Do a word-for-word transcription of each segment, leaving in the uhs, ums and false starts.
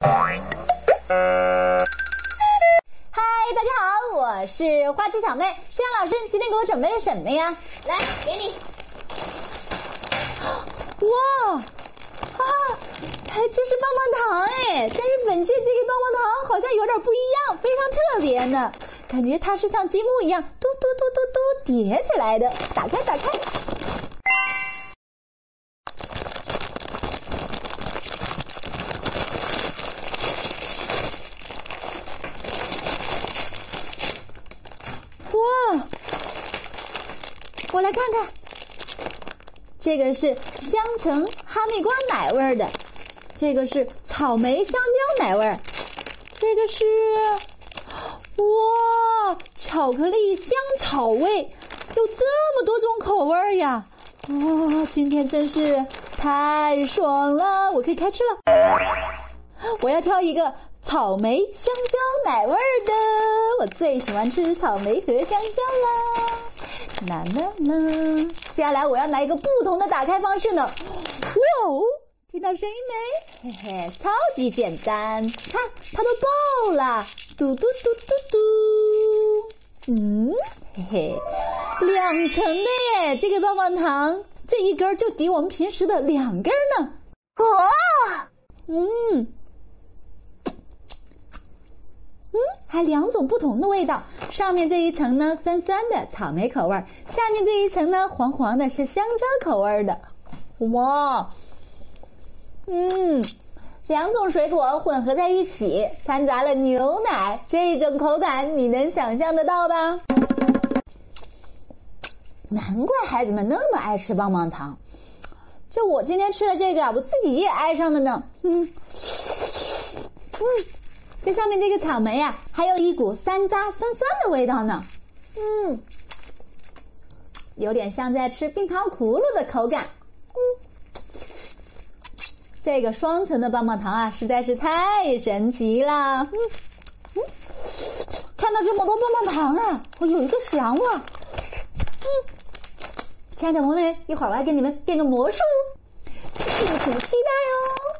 大家好，我是花痴小妹。石阳老师今天给我准备了什么呀？ 来，给你。 哇，啊，还这是棒棒糖哎！但是本届这个棒棒糖好像有点不一样，非常特别呢。感觉它是像积木一样，嘟嘟嘟嘟嘟叠起来的。打开，打开。哇，我来看看，这个是香橙哈密瓜奶味儿的，这个是草莓香蕉奶味儿，这个是哇巧克力香草味，有这么多种口味呀！哇，今天真是太爽了，我可以开吃了。我要挑一个草莓香蕉奶味儿的，我最喜欢吃草莓和香蕉啦！啦啦啦！接下来我要来一个不同的打开方式呢。哇哦，听到声音没？嘿嘿，超级简单，看它都爆了，嘟嘟嘟嘟嘟。嗯，嘿嘿，两层的耶！这个棒棒糖，这一根就抵我们平时的两根呢。 哦， 嗯。嗯，还两种不同的味道。上面这一层呢，酸酸的草莓口味，下面这一层呢，黄黄的是香蕉口味的。哇，嗯，两种水果混合在一起，掺杂了牛奶，这种口感你能想象得到吧？难怪孩子们那么爱吃棒棒糖。就我今天吃了这个，我自己也爱上了呢。嗯，嗯。这上面这个草莓啊，还有一股山楂酸酸的味道呢，嗯，有点像在吃冰糖葫芦的口感。嗯，这个双层的棒棒糖啊，实在是太神奇了。嗯嗯，看到这么多棒棒糖啊，我有一个想法。嗯，亲爱的朋友们，一会儿我要给你们变个魔术，敬请期待哦。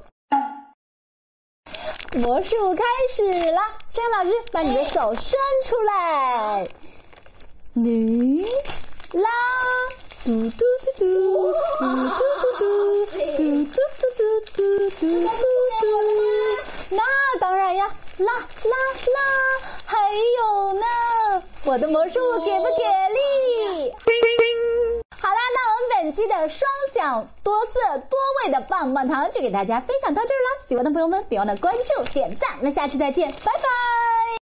魔术开始了，香老师把你的手伸出来，你拉，嘟嘟嘟嘟，嘟嘟嘟嘟，嘟嘟嘟嘟嘟嘟嘟嘟。那当然呀，拉拉拉，还有呢，我的魔术给不给力？好啦，那我们本期的双享多色多味的棒棒糖就给大家分享到这儿了。喜欢的朋友们别忘了关注点赞，那下期再见，拜拜。